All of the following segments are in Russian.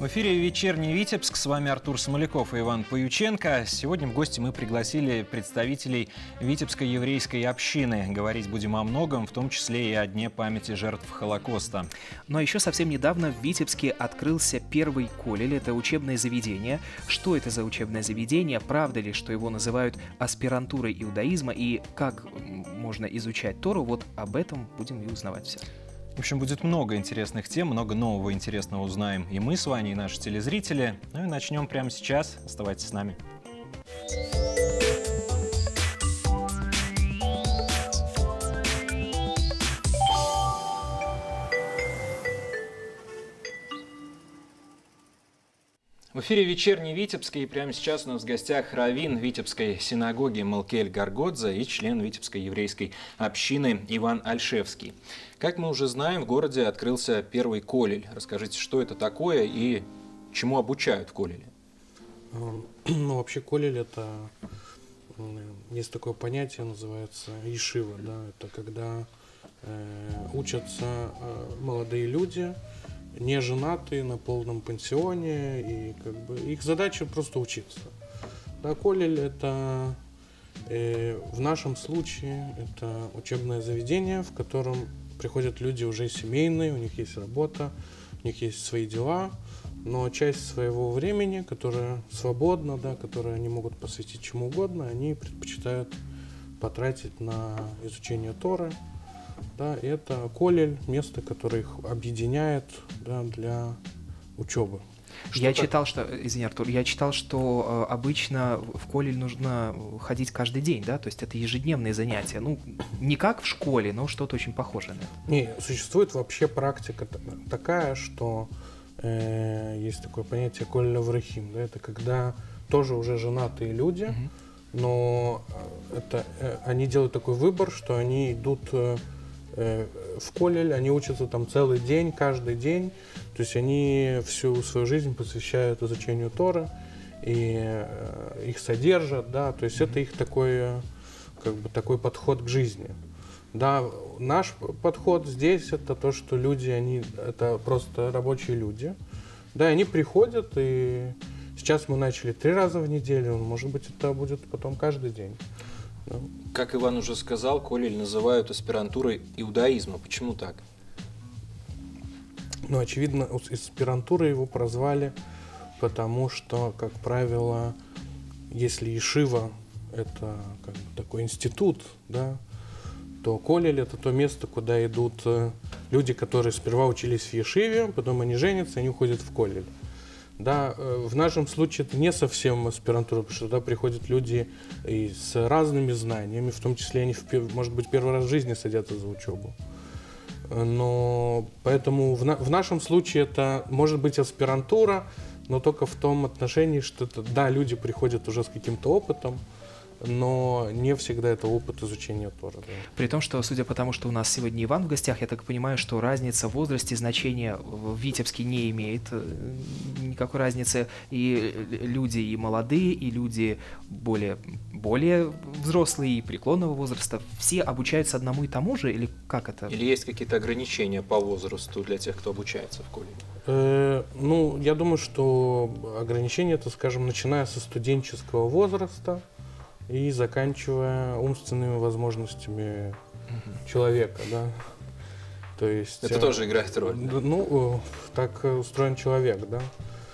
В эфире «Вечерний Витебск». С вами Артур Смоляков и Иван Поюченко. Сегодня в гости мы пригласили представителей Витебской еврейской общины. Говорить будем о многом, в том числе и о Дне памяти жертв Холокоста. Но еще совсем недавно в Витебске открылся первый колледж. Это учебное заведение. Что это за учебное заведение? Правда ли, что его называют аспирантурой иудаизма? И как можно изучать Тору? Вот об этом будем и узнавать все. В общем, будет много интересных тем, много нового интересного узнаем и мы с вами, и наши телезрители. Ну и начнем прямо сейчас. Оставайтесь с нами. В эфире «Вечерний Витебск», и прямо сейчас у нас в гостях раввин Витебской синагоги Малкиэль Гаргодзе и член Витебской еврейской общины Иван Альшевский. Как мы уже знаем, в городе открылся первый колледж. Расскажите, что это такое и чему обучают в колледже? Ну, вообще колледж — это есть такое понятие, называется ешива, да, это когда учатся молодые люди, не женатые, на полном пансионе, и как бы их задача просто учиться. Да, колледж — это в нашем случае это учебное заведение, в котором приходят люди уже семейные, у них есть работа, у них есть свои дела, но часть своего времени, которое свободно, да, которое они могут посвятить чему угодно, они предпочитают потратить на изучение Торы. Да, и это колледж, место, которое их объединяет, да, для учебы. Я читал, что обычно в колледж нужно ходить каждый день, да, то есть это ежедневные занятия. Ну, не как в школе, но что-то очень похожее на это. Не, существует вообще практика такая, что есть такое понятие колледж аврахим, да, это когда тоже уже женатые люди, но они делают такой выбор, что они идут в колледж, они учатся там целый день, каждый день, то есть они всю свою жизнь посвящают изучению Торы и их содержат, да, то есть это их такой, как бы такой подход к жизни. Да, наш подход здесь — это то, что люди, они это просто рабочие люди, да, они приходят, и сейчас мы начали 3 раза в неделю, может быть, это будет потом каждый день. Как Иван уже сказал, колледж называют аспирантурой иудаизма. Почему так? Ну, очевидно, аспирантурой его прозвали, потому что, как правило, если ешива — это как бы такой институт, да, то колледж — это то место, куда идут люди, которые сперва учились в ешиве, потом они женятся, они уходят в колледж. Да, в нашем случае это не совсем аспирантура, потому что туда приходят люди и с разными знаниями, в том числе они, может быть, первый раз в жизни садятся за учебу. Но поэтому в нашем случае это может быть аспирантура, но только в том отношении, что это, да, люди приходят уже с каким-то опытом, но не всегда это опыт изучения Торы. Да. При том, что, судя по тому, что у нас сегодня Иван в гостях, я так понимаю, что разница в возрасте значения в Витебске не имеет никакой разницы. И люди и молодые, и люди более взрослые, и преклонного возраста, все обучаются одному и тому же, или как это? Или есть какие-то ограничения по возрасту для тех, кто обучается в колледже? Ну, я думаю, что ограничения, это, скажем, начиная со студенческого возраста и заканчивая умственными возможностями человека, да. То есть это тоже играет роль. Ну, так устроен человек, да.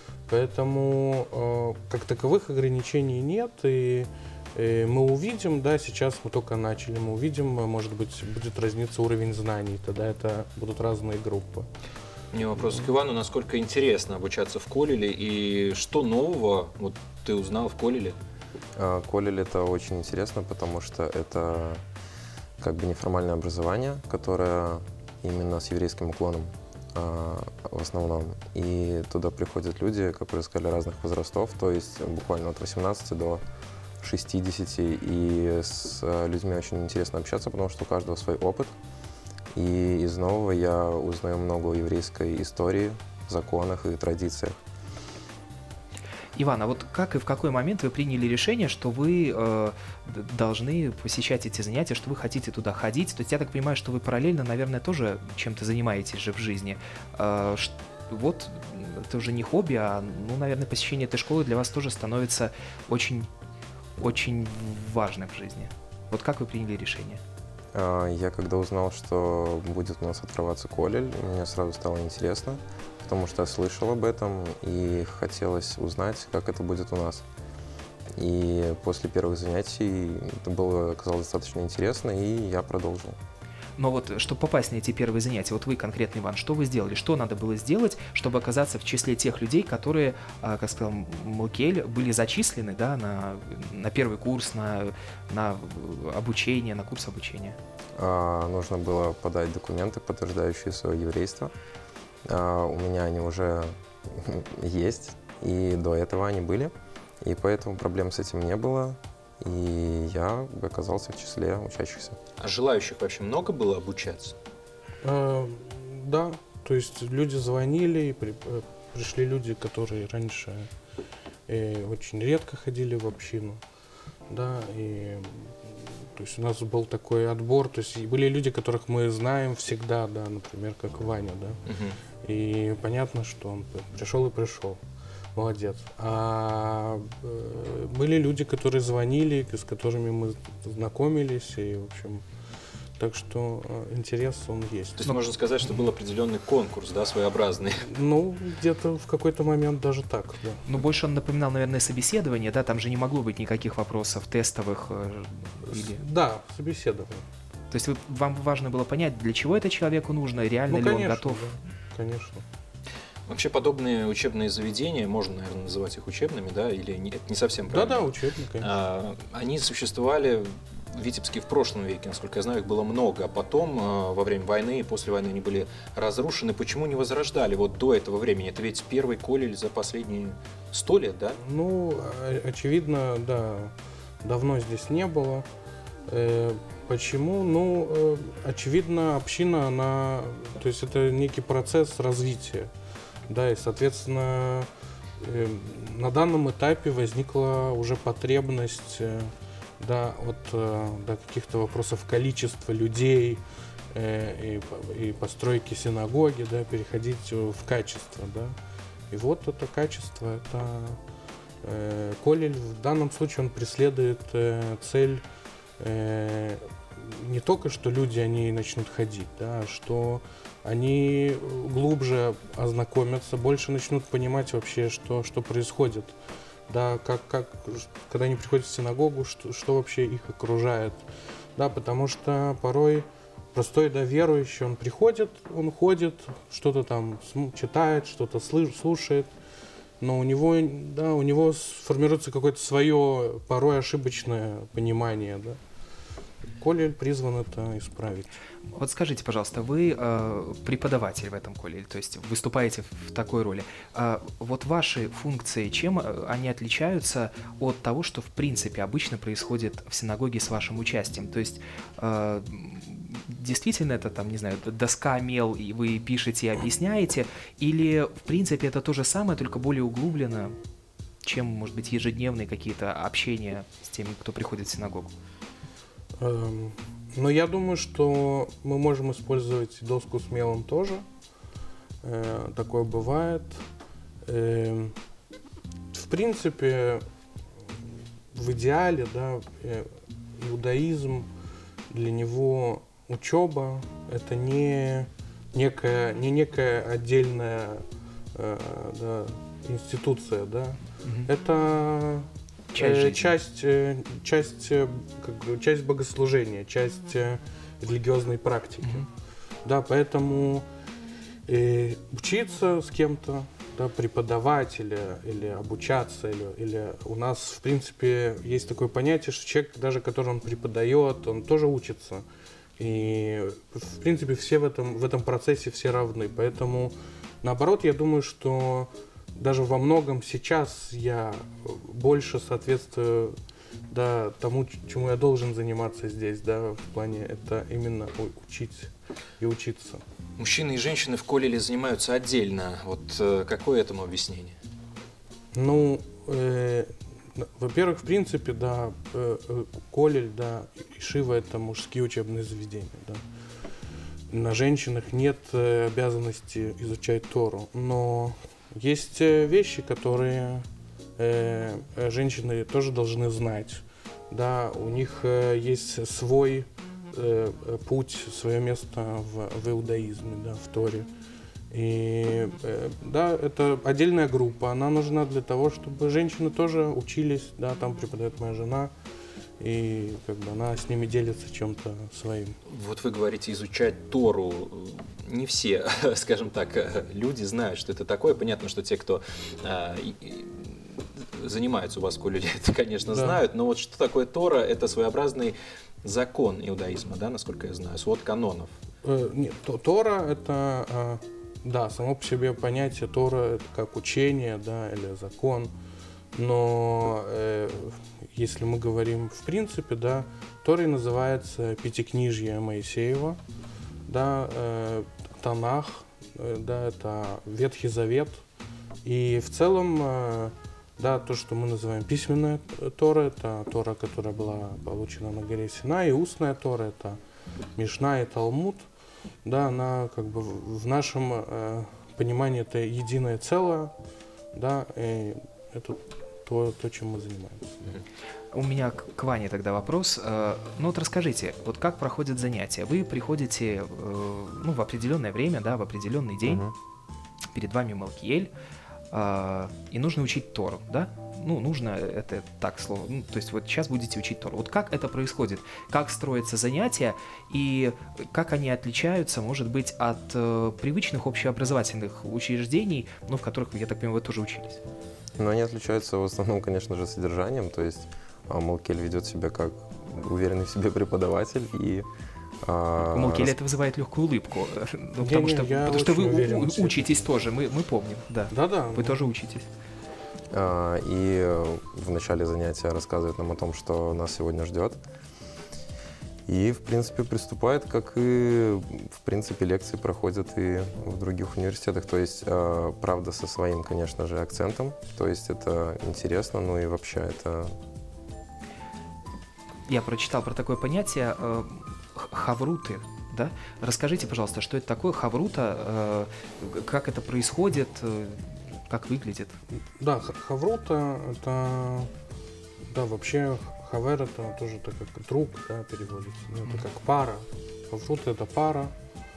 Поэтому как таковых ограничений нет, и мы увидим, да, сейчас мы только начали, мы увидим, может быть, будет разниться уровень знаний, тогда это будут разные группы. У меня вопрос к Ивану. Насколько интересно обучаться в колледже и что нового вот ты узнал в колледже? Колледж — это очень интересно, потому что это как бы неформальное образование, которое именно с еврейским уклоном в основном. И туда приходят люди, как вы сказали, разных возрастов, то есть буквально от 18 до 60. И с людьми очень интересно общаться, потому что у каждого свой опыт. И из нового я узнаю много о еврейской истории, законах и традициях. Иван, а вот как и в какой момент вы приняли решение, что вы должны посещать эти занятия, что вы хотите туда ходить? То есть я так понимаю, что вы параллельно, наверное, тоже чем-то занимаетесь же в жизни. вот это уже не хобби, а, ну, наверное, посещение этой школы для вас тоже становится очень, очень важным в жизни. Вот как вы приняли решение? Я когда узнал, что будет у нас открываться колледж, мне сразу стало интересно, потому что я слышал об этом и хотелось узнать, как это будет у нас. И после первых занятий это было, оказалось достаточно интересно, и я продолжил. Но вот, чтобы попасть на эти первые занятия, вот вы конкретно, Иван, что вы сделали? Что надо было сделать, чтобы оказаться в числе тех людей, которые, как сказал Малкиэль, были зачислены, да, на первый курс, на обучение, на курс обучения? Нужно было подать документы, подтверждающие свое еврейство. У меня они уже есть, и до этого они были, и поэтому проблем с этим не было. И я оказался в числе учащихся. А желающих вообще много было обучаться? Да, то есть люди звонили, и пришли люди, которые раньше очень редко ходили в общину, да, и то есть у нас был такой отбор, то есть были люди, которых мы знаем всегда, да, например, как Ваня, да, и понятно, что он пришел и пришел. Молодец. А были люди, которые звонили, с которыми мы знакомились, и, в общем, так что интерес он есть. То есть можно сказать, что был определенный конкурс, да, своеобразный? Ну, где-то в какой-то момент даже так, да. Ну, больше он напоминал, наверное, собеседование, да, там же не могло быть никаких вопросов тестовых или... Да, собеседование. То есть вам важно было понять, для чего это человеку нужно, реально Ну, ли конечно, он готов? да, конечно. Вообще подобные учебные заведения, можно, наверное, называть их учебными, да, или это не совсем правильно? Да-да, учебные, конечно. Они существовали в Витебске в прошлом веке, насколько я знаю, их было много, а потом, во время войны и после войны они были разрушены. Почему не возрождали вот до этого времени? Это ведь первый колледж за последние 100 лет, да? Ну, очевидно, да, давно здесь не было. Почему? Ну, очевидно, община, она, то есть это некий процесс развития. Да, и, соответственно, на данном этапе возникла уже потребность, да, от каких-то вопросов количества людей и постройки синагоги, да, переходить в качество, да. И вот это качество, это колледж, в данном случае он преследует цель не только, что люди, они начнут ходить, да, а что они глубже ознакомятся, больше начнут понимать вообще, что происходит, да, когда они приходят в синагогу, что вообще их окружает, да, потому что порой простой, да, верующий, он приходит, он ходит, что-то там читает, что-то слушает, но у него сформируется какое-то свое, порой ошибочное понимание, да. Колледж призван это исправить. Вот скажите, пожалуйста, вы преподаватель в этом колледже, то есть выступаете в такой роли. Вот ваши функции, чем они отличаются от того, что в принципе обычно происходит в синагоге с вашим участием? То есть действительно это там, не знаю, доска, мел, и вы пишете и объясняете, или в принципе это то же самое, только более углублено, чем, может быть, ежедневные какие-то общения с теми, кто приходит в синагогу? Но я думаю, что мы можем использовать доску с мелом тоже. Такое бывает. В принципе, в идеале, да, иудаизм, для него учеба — это не некая отдельная институция, да. Это часть богослужения, часть религиозной практики. Да, поэтому учиться с кем-то, да, преподавать или обучаться, или у нас, в принципе, есть такое понятие, что человек, даже который он преподает, он тоже учится. И, в принципе, все в этом процессе все равны. Поэтому, наоборот, я думаю, что даже во многом сейчас я больше соответствую, да, тому, чему я должен заниматься здесь, да, в плане это именно учить и учиться. Мужчины и женщины в колледже занимаются отдельно. Вот какое этому объяснение? Ну, во-первых, в принципе, да, колледж, да, ишива — это мужские учебные заведения, да. на женщинах нет обязанности изучать Тору, но есть вещи, которые женщины тоже должны знать. Да, у них есть свой путь, свое место в иудаизме, да, в Торе. И да, это отдельная группа, она нужна для того, чтобы женщины тоже учились, да, там преподает моя жена, и как бы она с ними делится чем-то своим. Вот вы говорите изучать Тору. Не все, скажем так, люди знают, что это такое. Понятно, что те, кто занимаются у вас в колледже, это, конечно, Да. знают, но вот что такое Тора? Это своеобразный закон иудаизма, да, насколько я знаю, свод канонов. Нет, Тора это, да, само по себе понятие Тора это как учение, да, или закон, но если мы говорим в принципе, да, Торой называется Пятикнижье Моисеева, да, Танах, да, это Ветхий Завет, и в целом, да, то, что мы называем письменная Тора, это Тора, которая была получена на горе Синай, и устная Тора, это Мишна и Талмуд, да, она как бы в нашем понимании это единое целое, да, и это то, чем мы занимаемся. У меня к Ване тогда вопрос. Ну вот расскажите, вот как проходят занятия? Вы приходите ну, в определенное время, да, в определенный день, перед вами Малкиэль, и нужно учить Тору, да? Ну, нужно, это так слово, ну, то есть вот сейчас будете учить Тору. Вот как это происходит? Как строятся занятия и как они отличаются, может быть, от привычных общеобразовательных учреждений, ну, в которых, я так понимаю, вы тоже учились? Но они отличаются в основном, конечно же, содержанием, то есть Малкиэль ведет себя как уверенный в себе преподаватель, и У Малкиэля это вызывает легкую улыбку, ну, потому что вы учитесь тоже, мы помним, да. Да-да. Вы тоже учитесь. И в начале занятия рассказывает нам о том, что нас сегодня ждет. И, в принципе, приступает, как и, в принципе, лекции проходят и в других университетах. То есть, правда, со своим, конечно же, акцентом. То есть, это интересно, ну и вообще это... Я прочитал про такое понятие хавруты, да? Расскажите, пожалуйста, что это такое хаврута, как это происходит, как выглядит? Да, хаврута это, да, вообще хавер это тоже так как друг, да, переводится, ну, это как пара. Хаврута это пара.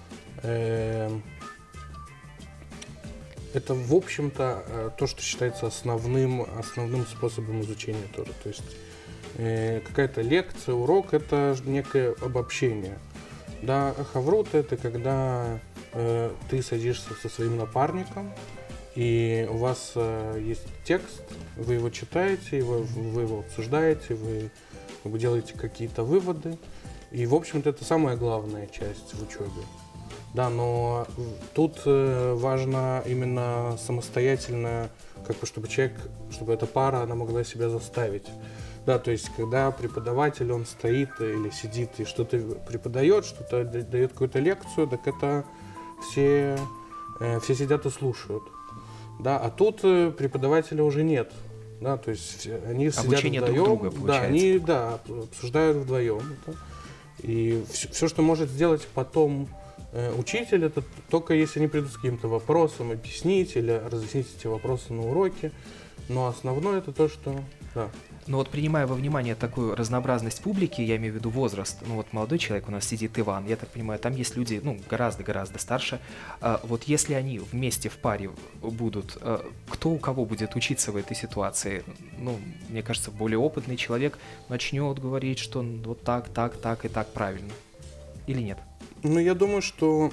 Это, в общем-то, то, что считается основным способом изучения Торы. То есть какая-то лекция, урок — это некое обобщение. Да, хаврута — это когда ты садишься со своим напарником, и у вас есть текст, вы его читаете, вы его обсуждаете, вы делаете какие-то выводы. И, в общем-то, это самая главная часть в учебе. Да, но тут важно именно самостоятельно, как бы, чтобы эта пара, она могла себя заставить. Да, то есть, когда преподаватель, он стоит или сидит и что-то преподает, что-то дает какую-то лекцию, так это все сидят и слушают. Да, а тут преподавателя уже нет. Да, то есть они сидят обучение вдвоем, друг друга, да, получается. они обсуждают вдвоем. Да. И все, что может сделать потом учитель, это только если они придут с каким-то вопросом, объяснить или разъяснить эти вопросы на уроке. Но основное это то, что... Да. Ну вот, принимая во внимание такую разнообразность публики, я имею в виду возраст, ну вот молодой человек у нас сидит, Иван, я так понимаю, там есть люди, ну, гораздо-гораздо старше. Вот если они вместе в паре будут, кто у кого будет учиться в этой ситуации? Ну, мне кажется, более опытный человек начнет говорить, что вот так и так правильно. Или нет? Ну, я думаю, что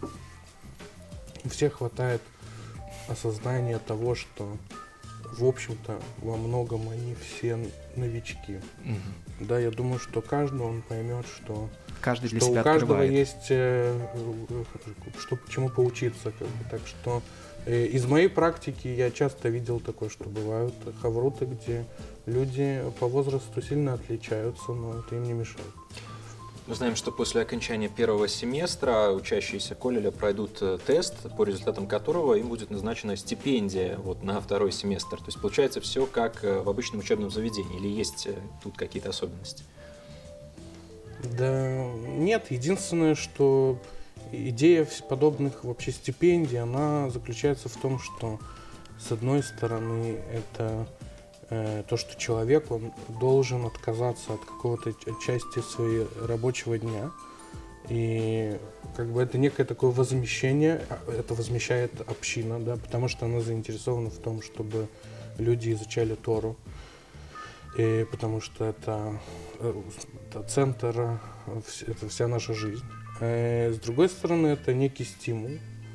у всех хватает осознания того, что, в общем-то, во многом они все новички. Да, я думаю, что каждый, он поймет, что Каждый для у себя каждого открывает. есть чему поучиться. Как бы. Так что из моей практики я часто видел такое, что бывают хавруты, где люди по возрасту сильно отличаются, но это им не мешает. Мы знаем, что после окончания первого семестра учащиеся колледжа пройдут тест, по результатам которого им будет назначена стипендия вот, на второй семестр. То есть получается все как в обычном учебном заведении, или есть тут какие-то особенности? Да нет, единственное, что идея подобных вообще стипендий, она заключается в том, что с одной стороны это то, что человек он должен отказаться от какого-то части своего рабочего дня. И как бы это некое такое возмещение, это возмещает община, да, потому что она заинтересована в том, чтобы люди изучали Тору, и потому что это центр, это вся наша жизнь. С другой стороны, это некий стимул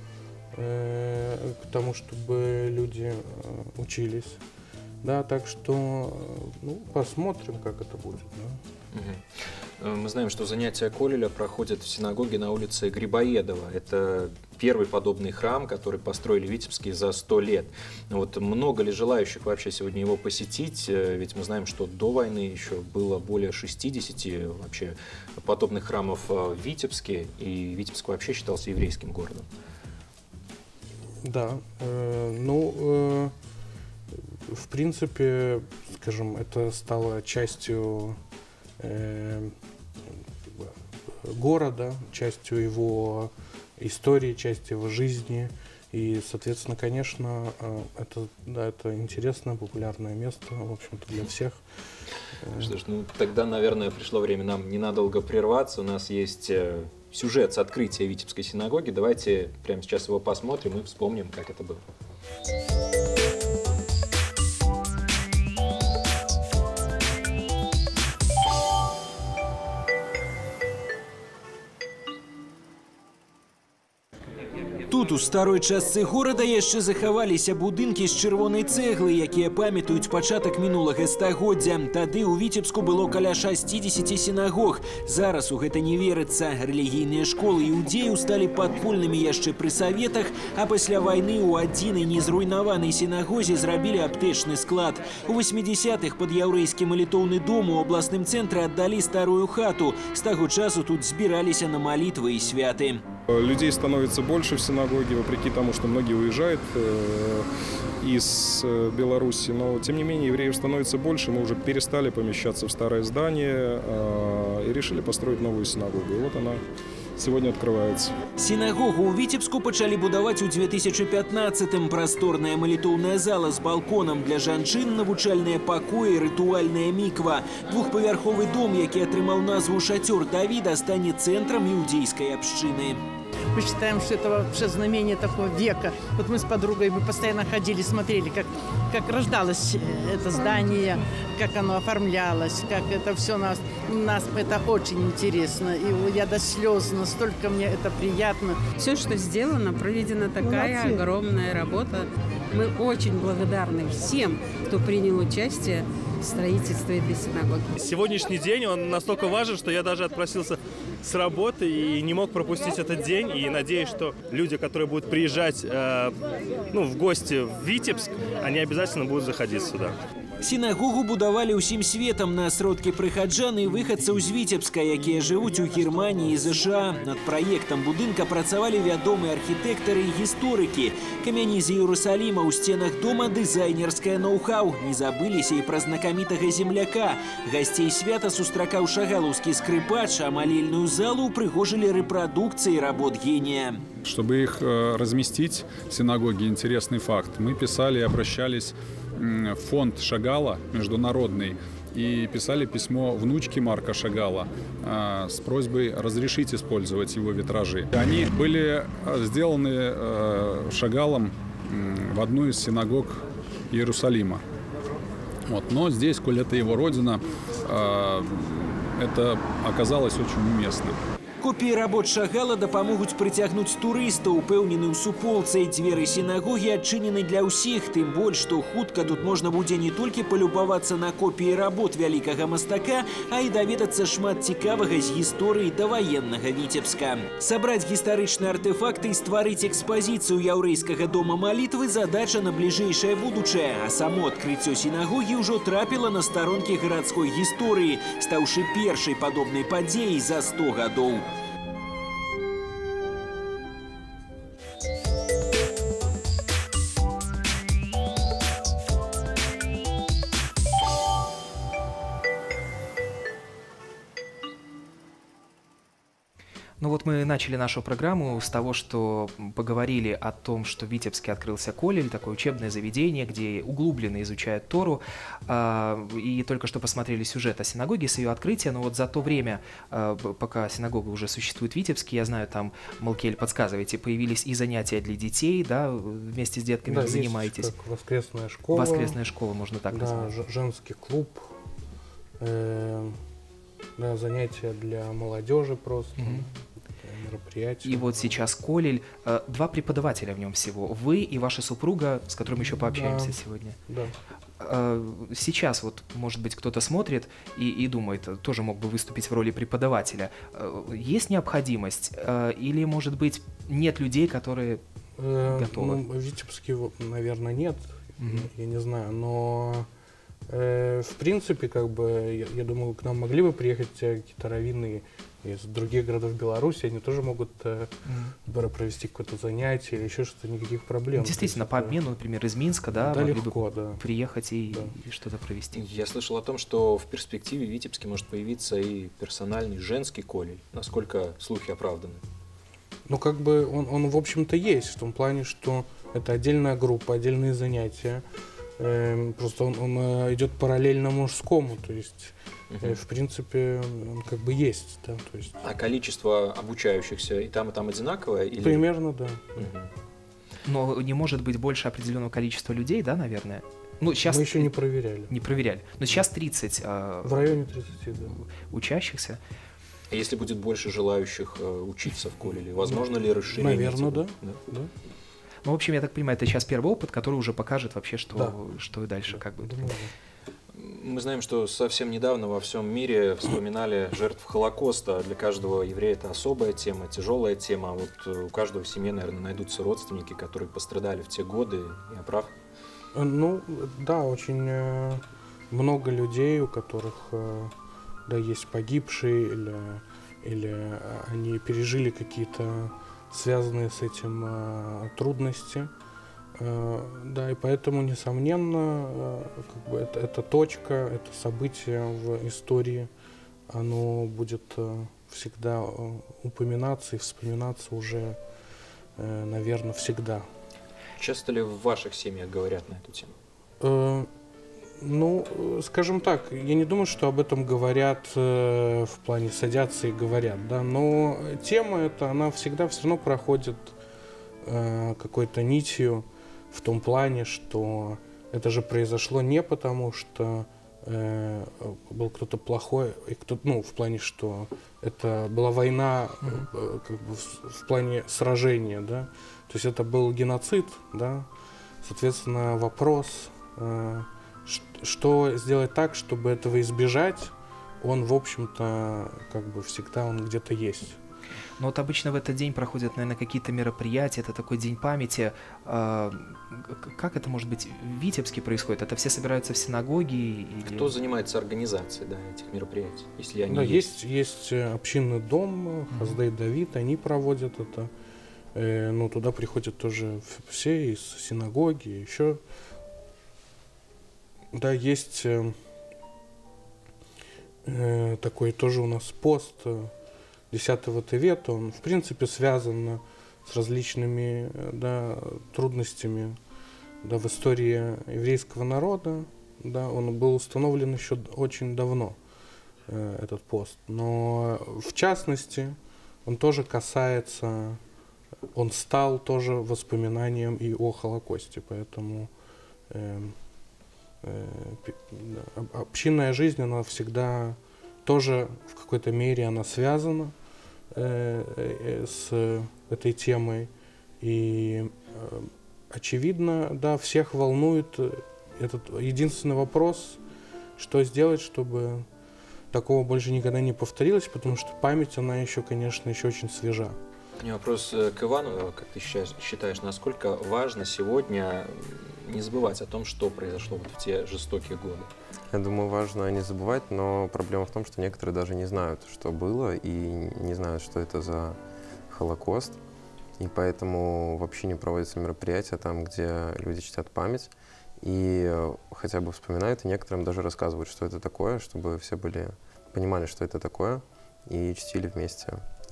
к тому, чтобы люди учились. Да, так что посмотрим, как это будет. Да. Мы знаем, что занятия колеля проходят в синагоге на улице Грибоедова. Это первый подобный храм, который построили Витебские за 100 лет. Вот много ли желающих вообще сегодня его посетить? Ведь мы знаем, что до войны еще было более 60 вообще подобных храмов в Витебске, и Витебск вообще считался еврейским городом. Да, в принципе, скажем, это стало частью города, частью его истории, частью его жизни. И, соответственно, конечно, это интересное, популярное место, в общем-то, для всех. Что ж, тогда, наверное, пришло время нам ненадолго прерваться. У нас есть сюжет с открытия Витебской синагоги. Давайте прямо сейчас его посмотрим и вспомним, как это было. Тут, у старой частцы горада, яшчэ захаваліся будынкі з чырвонай цэглы, якія памятаюць пачатак мінулага стагоддзя. Тады ў Вітебску было каля 60 сінагог. Зараз у гэта не верыцца. Рэлігійныя школы іудзеяў сталі падпольнымі яшчэ пры саветах, а пасля вайны ў адзінай незруйнаванай сінагозе зрабілі аптэчны склад. У 80-х пад яўрэйскі малітоўны дом у абласным цэнтры аддалі старую хату. З таго часу тут збіраліся на малітвы і святы. Людей становится больше в синагоге, вопреки тому, что многие уезжают из Беларуси. Но, тем не менее, евреев становится больше. Мы уже перестали помещаться в старое здание и решили построить новую синагогу. И вот она сегодня открывается. Синагогу ў Витебску пачалі будаваць у 2015-м. Прасторная малітоўная зала з балконам для жанчын, навучальныя пакоі, рытуальная міква. Двухпавярховы дом, які атрымаў назву «Шатер Давида», стане цэнтрам іудзейскай абшчыны. Мы считаем, что это вообще знамение такого века. Вот мы с подругой постоянно ходили, смотрели, как рождалось это здание, как оно оформлялось, как это все нас это очень интересно. И я до слез, настолько мне это приятно. Все, что сделано, проведена такая огромная работа. Мы очень благодарны всем, кто принял участие в строительстве этой синагоги. Сегодняшний день, он настолько важен, что я даже отпросился с работы и не мог пропустить этот день. И надеюсь, что люди, которые будут приезжать в гости в Витебск, они обязательно будут заходить сюда. Сінагогу будавалі ўсім светам на сродкі прыхаджан і выхадцаў з Вітебска, якія жывуць у Германії і ЗША. Над праектам будынка працавалі вядомыя архітэктары і гісторыкі. Камяні з Іерусаліма ў сценах дома дызайнерскае ноу-хау. Не забыліся і пра знакамітага земляка. Гасцей свята сустракаў шагалаўскі скрыпач, а малельную залу упрыгожылі рэпрадукцыі работ гения. Чтобы их разместить в синагоге, интересный факт. Мы писали и обращались в фонд Шагала международный и писали письмо внучке Марка Шагала с просьбой разрешить использовать его витражи. Они были сделаны Шагалом в одну из синагог Иерусалима. Но здесь, коль это его родина, это оказалось очень уместно. Копіі работ Шагала дапамогуць прыцягнуць турыстаў, упэўнены ў суполцы. Дзверы сінагогі адчынены для ўсіх, тым больш, што хутка тут можна будзе не толькі палюбавацца на копіі работ вялікага мастака, а і даведацца шмат цікавага з гісторыі даваеннага Вітебска. Сабраць гістарычныя артэфакты і стварыць экспазіцыю яўрэйскага дома малітвы задача на бліжэйшае будучае, а само адкрыццё сінагогі ўжо трапіла на старонкі гарадской гісторыі, стаўшы першай падобнай падзеяй за 100 гадоў. Ну вот мы начали нашу программу с того, что поговорили о том, что в Витебске открылся колледж, такое учебное заведение, где углубленно изучают Тору, и только что посмотрели сюжет о синагоге с ее открытия, но вот за то время, пока синагога уже существует в Витебске, я знаю, там, Малкель, подсказывайте, появились и занятия для детей, да, вместе с детками вы занимаетесь. Как воскресная школа. Воскресная школа, можно так назвать. Женский клуб, занятия для молодежи просто. Мероприятия. И вот сейчас колледж, 2 преподавателя в нем всего. Вы и ваша супруга, с которым еще пообщаемся сегодня. Да. Сейчас вот, может быть, кто-то смотрит и думает, тоже мог бы выступить в роли преподавателя. Есть необходимость? Или, может быть, нет людей, которые готовы? В Витебске, наверное, нет. Я не знаю. Но, в принципе, как бы, я думаю, к нам могли бы приехать какие-то раввины из других городов Беларуси, они тоже могут провести какое-то занятие или еще что-то, никаких проблем. Действительно, по обмену, например, из Минска, да, да, могли легко, бы приехать и что-то провести. Я слышал о том, что в перспективе в Витебске может появиться и персональный женский колледж. Насколько слухи оправданы? Ну, как бы он в общем-то есть, в том плане, что это отдельная группа, отдельные занятия. Просто он идет параллельно мужскому, то есть в принципе он как бы есть, да, то есть. А количество обучающихся и там одинаковое? Или... Примерно, да. Но не может быть больше определенного количества людей, да, наверное? Ну, сейчас... Мы еще не проверяли. Не проверяли. Но сейчас 30 в районе 30, да. Учащихся. А если будет больше желающих учиться в колледже, возможно ли расширение? Наверное, да. Ну, в общем, я так понимаю, это сейчас первый опыт, который уже покажет вообще, что и дальше, как бы. Мы знаем, что совсем недавно во всем мире вспоминали жертв Холокоста. Для каждого еврея это особая тема, тяжелая тема. Вот у каждого в семье, наверное, найдутся родственники, которые пострадали в те годы. Я прав? Ну, да, очень много людей, у которых да, есть погибшие, или они пережили какие-то связанные с этим трудности. Да, и поэтому, несомненно, как бы эта точка, это событие в истории, оно будет всегда упоминаться и вспоминаться уже, наверное, всегда. Часто ли в ваших семьях говорят на эту тему? Ну, скажем так, я не думаю, что об этом говорят в плане садятся и говорят, да, но тема эта, она всегда все равно проходит какой-то нитью в том плане, что это же произошло не потому, что был кто-то плохой, и в плане, что это была война как бы в плане сражения, да, то есть это был геноцид, да, соответственно, вопрос, что сделать так, чтобы этого избежать, он, в общем-то, как бы всегда он где-то есть. Но вот обычно в этот день проходят, наверное, какие-то мероприятия, это такой день памяти. Как это, может быть, в Витебске происходит? Это все собираются в синагоге? Или... Кто занимается организацией этих мероприятий? Если они есть общинный дом, Хаздей Давид, они проводят это. Но туда приходят тоже все из синагоги, еще. Да, есть такой тоже у нас пост 10-го Тевета, он в принципе связан с различными трудностями в истории еврейского народа. Да, он был установлен еще очень давно, этот пост. Но в частности, он тоже касается, он стал тоже воспоминанием и о Холокосте, поэтому общинная жизнь, она всегда тоже в какой-то мере она связана с этой темой. И очевидно, да, всех волнует этот единственный вопрос, что сделать, чтобы такого больше никогда не повторилось, потому что память, она еще, конечно, еще очень свежа. У меня вопрос к Ивану. Как ты считаешь, насколько важно сегодня не забывать о том, что произошло в те жестокие годы? Я думаю, важно не забывать, но проблема в том, что некоторые даже не знают, что было, и не знают, что это за Холокост. И поэтому вообще не проводятся мероприятия там, где люди чтят память, и хотя бы вспоминают, и некоторым даже рассказывают, что это такое, чтобы все понимали, что это такое, и чтили вместе.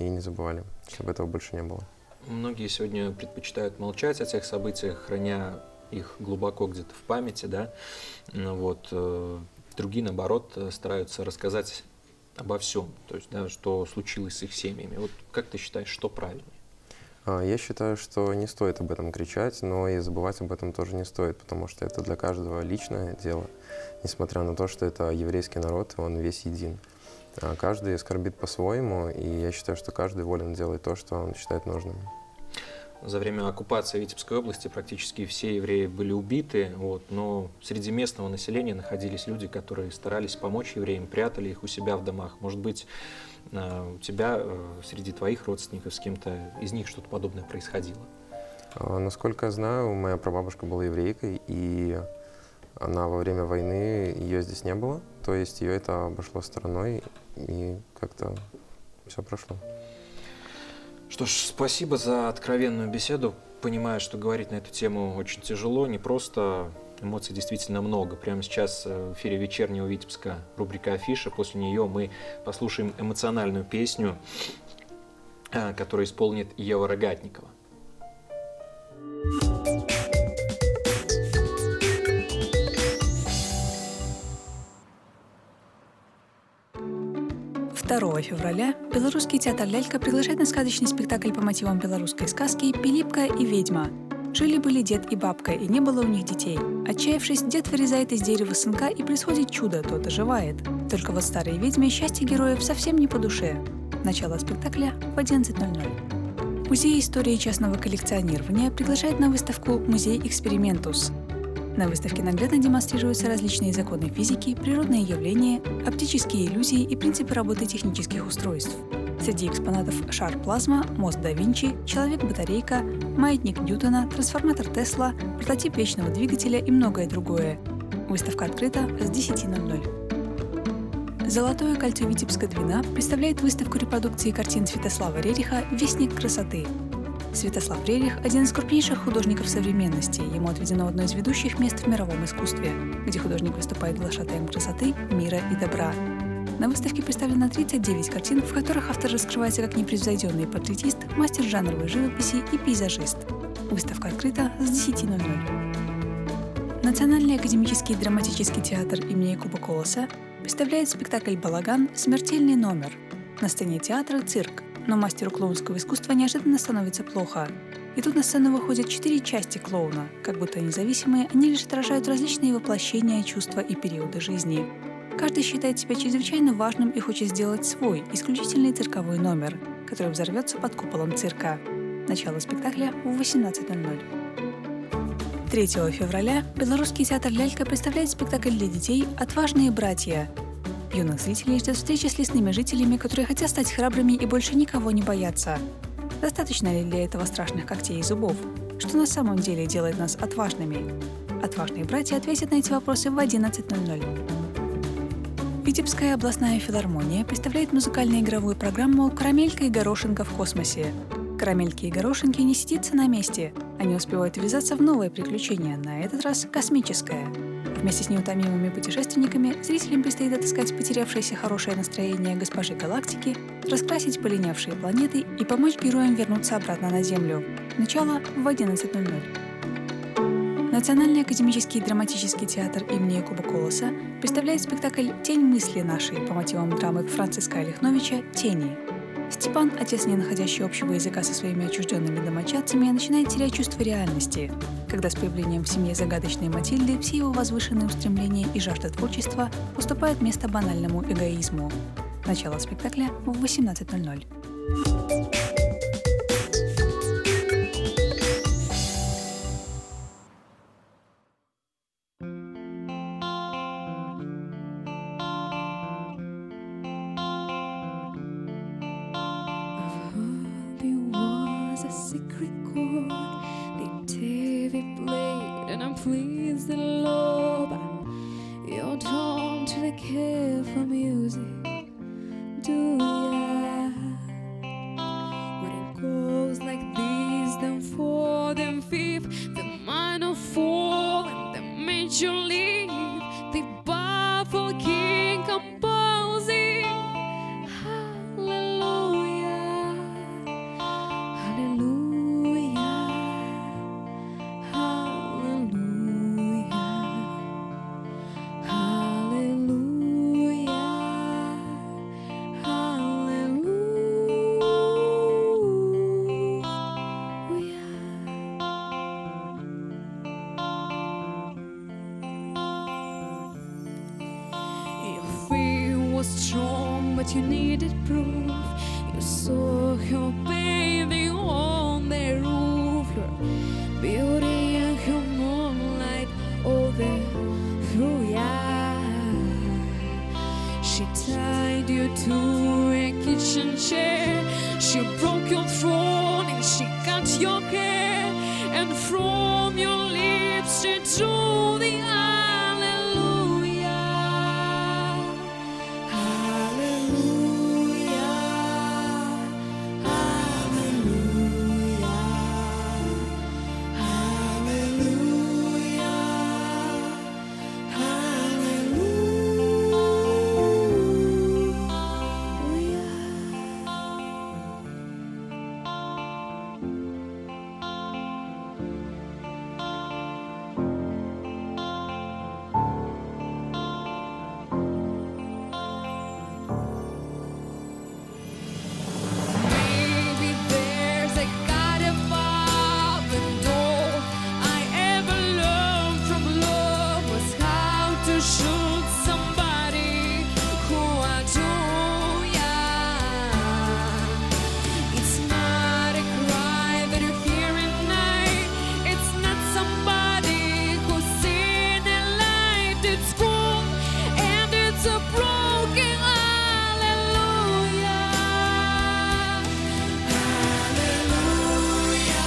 и не забывали, чтобы этого больше не было. Многие сегодня предпочитают молчать о тех событиях, храня их глубоко где-то в памяти, да. Другие, наоборот, стараются рассказать обо всем, то есть, да, что случилось с их семьями. Вот как ты считаешь, что правильнее? Я считаю, что не стоит об этом кричать, но и забывать об этом тоже не стоит, потому что это для каждого личное дело, несмотря на то, что это еврейский народ, и он весь един. Каждый скорбит по-своему, и я считаю, что каждый волен делать то, что он считает нужным. За время оккупации Витебской области практически все евреи были убиты, но среди местного населения находились люди, которые старались помочь евреям, прятали их у себя в домах. Может быть, у тебя среди твоих родственников с кем-то из них что-то подобное происходило? Насколько я знаю, моя прабабушка была еврейкой, и она во время войны, ее здесь не было, то есть ее это обошло стороной, и как-то все прошло. Что ж, спасибо за откровенную беседу. Понимаю, что говорить на эту тему очень тяжело, непросто. Эмоций действительно много. Прямо сейчас в эфире вечернего Витебска рубрика «Афиша». После нее мы послушаем эмоциональную песню, которую исполнит Ева Рогатникова. «2 февраля Белорусский театр «Лялька» приглашает на сказочный спектакль по мотивам белорусской сказки «Пилипка и ведьма». Жили-были дед и бабка, и не было у них детей. Отчаявшись, дед вырезает из дерева сынка, и происходит чудо, тот оживает. Только вот старой ведьме счастье героев совсем не по душе. Начало спектакля в 11:00. Музей истории частного коллекционирования приглашает на выставку «Музей Экспериментус». На выставке наглядно демонстрируются различные законы физики, природные явления, оптические иллюзии и принципы работы технических устройств. Среди экспонатов шар плазма, мост да Винчи, человек-батарейка, маятник Ньютона, трансформатор Тесла, прототип вечного двигателя и многое другое. Выставка открыта с 10:00. Золотое кольцо Витебска Двина представляет выставку репродукции картин Святослава Рериха «Вестник красоты». Святослав Рерих – один из крупнейших художников современности. Ему отведено одно из ведущих мест в мировом искусстве, где художник выступает глашатаем красоты, мира и добра. На выставке представлено 39 картин, в которых автор раскрывается как непревзойденный портретист, мастер жанровой живописи и пейзажист. Выставка открыта с 10:00. Национальный академический драматический театр имени Якуба Колоса представляет спектакль «Балаган. Смертельный номер». На сцене театра цирк, но мастеру клоунского искусства неожиданно становится плохо. И тут на сцену выходят 4 части клоуна. Как будто независимые, они лишь отражают различные воплощения, чувства и периоды жизни. Каждый считает себя чрезвычайно важным и хочет сделать свой, исключительный цирковой номер, который взорвется под куполом цирка. Начало спектакля в 18:00. 3 февраля Белорусский театр «Лялька» представляет спектакль для детей «Отважные братья». Юных зрителей ждет встреча с лесными жителями, которые хотят стать храбрыми и больше никого не бояться. Достаточно ли для этого страшных когтей и зубов? Что на самом деле делает нас отважными? Отважные братья ответят на эти вопросы в 11:00. Витебская областная филармония представляет музыкально-игровую программу «Карамелька и горошинка в космосе». Карамельки и горошинки не сидятся на месте. Они успевают ввязаться в новое приключение, на этот раз космическое. Вместе с неутомимыми путешественниками зрителям предстоит отыскать потерявшееся хорошее настроение госпожи Галактики, раскрасить полинявшие планеты и помочь героям вернуться обратно на Землю. Начало в 11:00. Национальный академический драматический театр имени Якуба Колоса представляет спектакль «Тень мысли нашей» по мотивам драмы Франциска Олехновича «Тени». Степан, отец, не находящий общего языка со своими отчужденными домочадцами, начинает терять чувство реальности, когда с появлением в семье загадочной Матильды все его возвышенные устремления и жажда творчества уступают место банальному эгоизму. Начало спектакля в 18:00. Please the Lord, you're drawn to the careful music, do ya? When it goes like this, then fourth, then fifth, the minor fall and the major leave, the baffled king composing, hallelujah. was strong, but you needed proof. You saw her bathing on the roof, her beauty and her moonlight all there through ya. She tied you to a kitchen chair. She broke your throne and she cut your hair. And from your lips she drew the hallelujah. Hallelujah. Hallelujah. Hallelujah. Maybe there's a God above, and all I ever learned from love was how to shoot somebody who adore ya. It's not a cry that you hear at night. It's not somebody who's seen a light. It's full and it's a broken hallelujah. Hallelujah.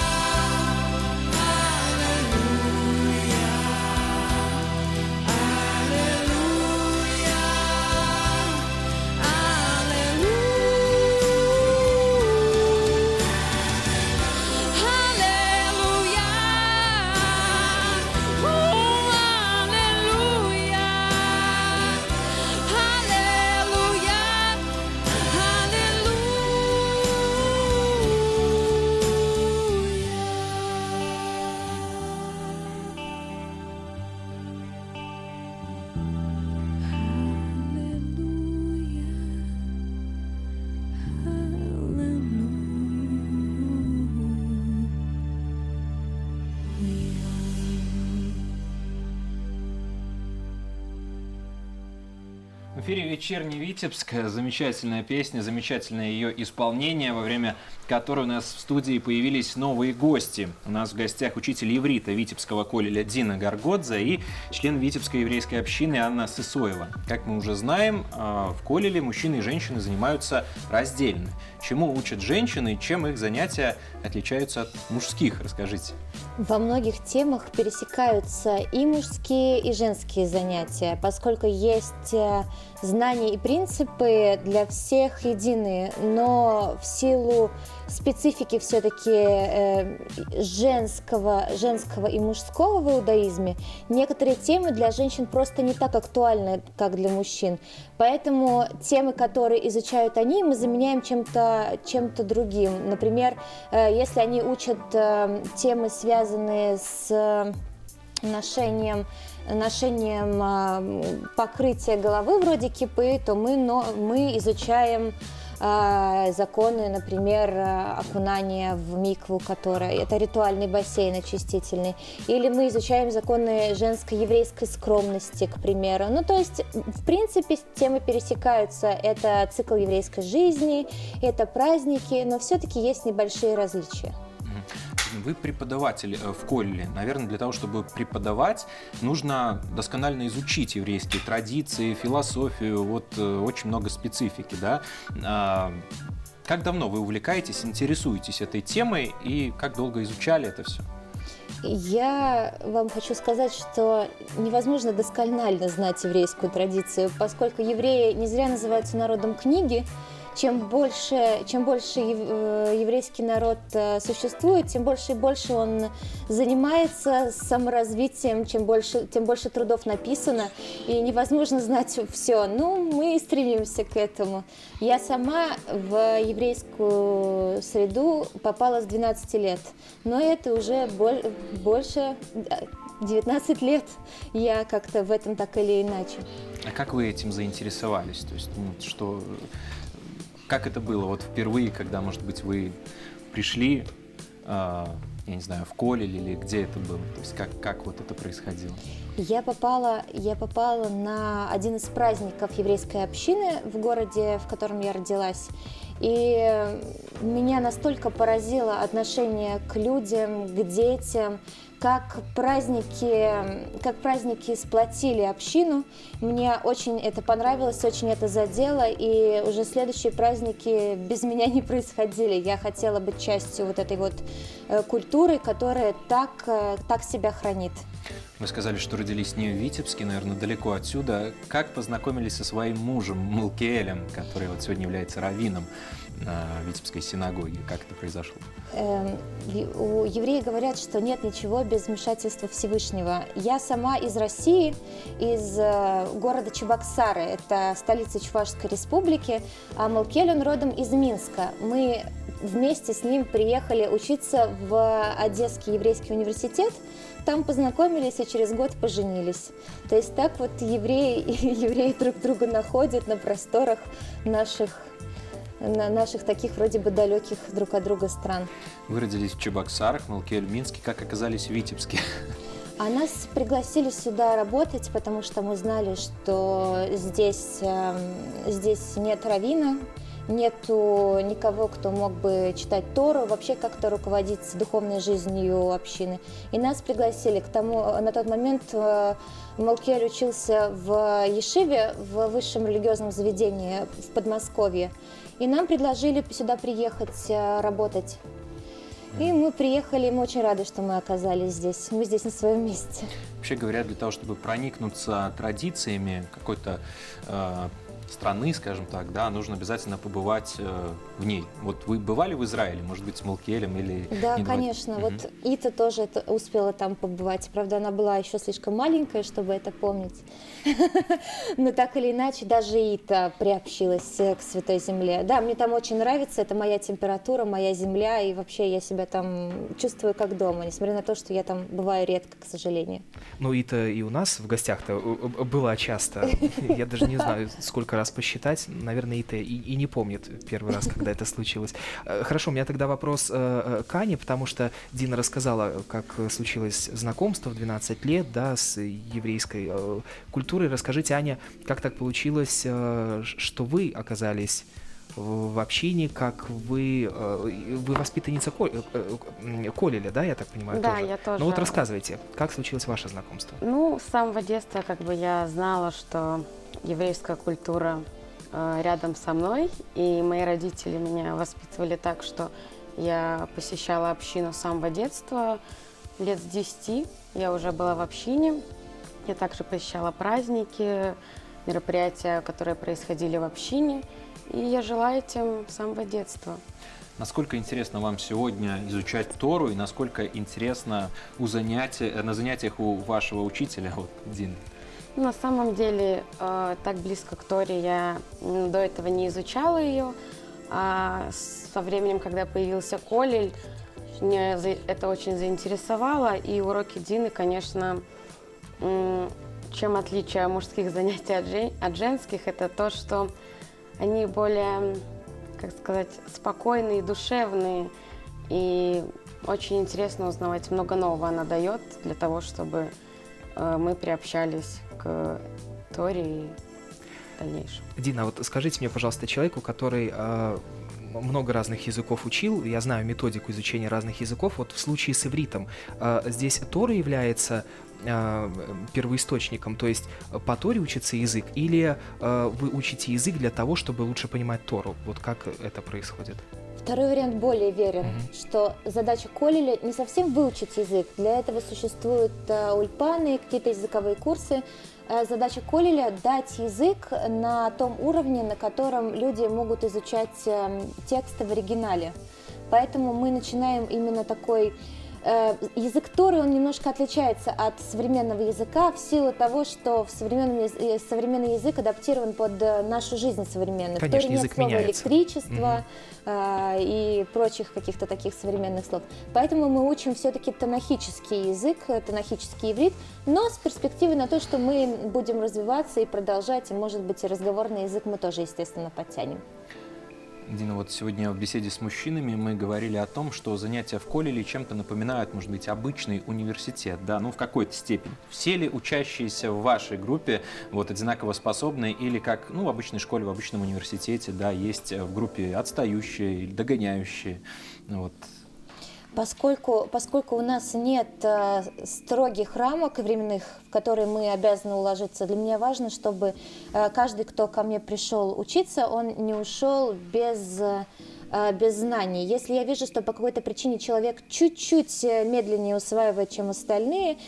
В эфире «Вечерний Витебск». Замечательная песня, замечательное ее исполнение, во время которой у нас в студии появились новые гости. У нас в гостях учитель иврита Витебского колледжа Дина Гаргодзе и член Витебской еврейской общины Анна Сысоева. Как мы уже знаем, в колледже мужчины и женщины занимаются раздельно. Чему учат женщины и чем их занятия отличаются от мужских? Расскажите. Во многих темах пересекаются и мужские, и женские занятия, поскольку есть знания и принципы для всех единые, но в силу специфики все-таки женского и мужского в иудаизме некоторые темы для женщин просто не так актуальны, как для мужчин. Поэтому темы, которые изучают они, мы заменяем чем-то другим. Например, если они учат темы, связанные с ношением покрытия головы вроде кипы, то мы изучаем законы, например, окунания в микву, это ритуальный бассейн очистительный. Или мы изучаем законы женской еврейской скромности, к примеру. Ну, то есть, в принципе, темы пересекаются. Это цикл еврейской жизни, это праздники, но все-таки есть небольшие различия. Вы преподаватель в колледже. Наверное, для того, чтобы преподавать, нужно досконально изучить еврейские традиции, философию, очень много специфики, да? Как давно вы увлекаетесь, интересуетесь этой темой и как долго изучали это все? Я вам хочу сказать, что невозможно досконально знать еврейскую традицию, поскольку евреи не зря называются народом книги. Чем больше еврейский народ существует, тем больше и больше он занимается саморазвитием, чем больше трудов написано, и невозможно знать все. Ну, мы стремимся к этому. Я сама в еврейскую среду попала с 12 лет, но это уже больше 19 лет я как-то в этом так или иначе. А как вы этим заинтересовались? То есть, как это было впервые, когда, может быть, вы пришли, я не знаю, в Колель или где это было? То есть как вот это происходило? Я попала на один из праздников еврейской общины в городе, в котором я родилась. И меня настолько поразило отношение к людям, к детям, как праздники сплотили общину. Мне очень это понравилось, очень это задело, и уже следующие праздники без меня не происходили. Я хотела быть частью вот этой вот культуры, которая так себя хранит. Вы сказали, что родились не в Витебске, наверное, далеко отсюда. Как познакомились со своим мужем Малкиэлем, который вот сегодня является раввином Витебской синагоги? Как это произошло? Евреи говорят, что нет ничего без вмешательства Всевышнего. Я сама из России, из города Чебоксары, это столица Чувашской республики, а Малкиэль, он родом из Минска. Мы вместе с ним приехали учиться в Одесский еврейский университет, там познакомились и через год поженились. То есть так вот евреи друг друга находят на просторах наших таких вроде бы далеких друг от друга стран. Вы родились в Чебоксарах, Малкиэль в Минске. Как оказались в Витебске? А нас пригласили сюда работать, потому что мы знали, что здесь нет раввина, нету никого, кто мог бы читать Тору, вообще как-то руководить духовной жизнью общины. И нас пригласили на тот момент Малкиэль учился в Ешиве, в высшем религиозном заведении в Подмосковье. И нам предложили сюда приехать работать. И мы приехали, мы очень рады, что мы оказались здесь. Мы здесь на своем месте. Вообще говорят, для того, чтобы проникнуться традициями какой-то страны, скажем так, да, нужно обязательно побывать в ней. Вот вы бывали в Израиле, может быть, с Малкиэлем или... Да, конечно. Вот Ита тоже успела там побывать. Правда, она была еще слишком маленькая, чтобы это помнить. Но так или иначе, даже Ита приобщилась к Святой Земле. Да, мне там очень нравится, это моя температура, моя земля, и вообще я себя там чувствую как дома, несмотря на то, что я там бываю редко, к сожалению. Ну, Ита и у нас в гостях-то была часто. Я даже не знаю, сколько раз посчитать. Наверное, Ита и не помнит первый раз, когда это случилось. Хорошо, у меня тогда вопрос к Ане, потому что Дина рассказала, как случилось знакомство в 12 лет, да, с еврейской культурой. Расскажите, Аня, как так получилось, что вы оказались в общине, как вы воспитанница Колеля, да, я так понимаю? Да, тоже? я тоже. Ну вот рассказывайте, как случилось ваше знакомство? Ну, с самого детства как бы я знала, что еврейская культура рядом со мной, и мои родители меня воспитывали так, что я посещала общину с самого детства, лет с 10 я уже была в общине, я также посещала праздники, мероприятия, которые происходили в общине, и я жила этим с самого детства. Насколько интересно вам сегодня изучать Тору и насколько интересно на занятиях у вашего учителя, вот, Дин? На самом деле, так близко к Торе я до этого не изучала ее, а со временем, когда появился Колель, меня это очень заинтересовало, и уроки Дины, конечно, чем отличие мужских занятий от женских, это то, что они более, как сказать, спокойные, душевные, и очень интересно узнавать, много нового она дает для того, чтобы мы приобщались к Торе и дальнейшему. Дина, вот скажите мне, пожалуйста, человеку, который много разных языков учил, я знаю методику изучения разных языков, вот в случае с ивритом, здесь Тора является первоисточником, то есть по Торе учится язык, или вы учите язык для того, чтобы лучше понимать Тору? Вот как это происходит? Второй вариант более верен, что задача Колеля не совсем выучить язык. Для этого существуют ульпаны, какие-то языковые курсы. Задача Колеля – дать язык на том уровне, на котором люди могут изучать тексты в оригинале. Поэтому мы начинаем именно такой... Язык Торы, он немножко отличается от современного языка в силу того, что современный язык адаптирован под нашу жизнь современную. Конечно, в Торе нет слова электричество и прочих каких-то таких современных слов. Поэтому мы учим все-таки танахический язык, танахический иврит, но с перспективой на то, что мы будем развиваться и продолжать, и, может быть, и разговорный язык мы тоже, естественно, подтянем. Дина, вот сегодня в беседе с мужчинами мы говорили о том, что занятия в колледже чем-то напоминают, может быть, обычный университет, да, ну в какой-то степени. Все ли учащиеся в вашей группе вот одинаково способны или как, ну, в обычной школе, в обычном университете, да, есть в группе отстающие или догоняющие, вот. Поскольку у нас нет строгих рамок временных, в которые мы обязаны уложиться, для меня важно, чтобы каждый, кто ко мне пришел учиться, он не ушел без знаний. Если я вижу, что по какой-то причине человек чуть-чуть медленнее усваивает, чем остальные,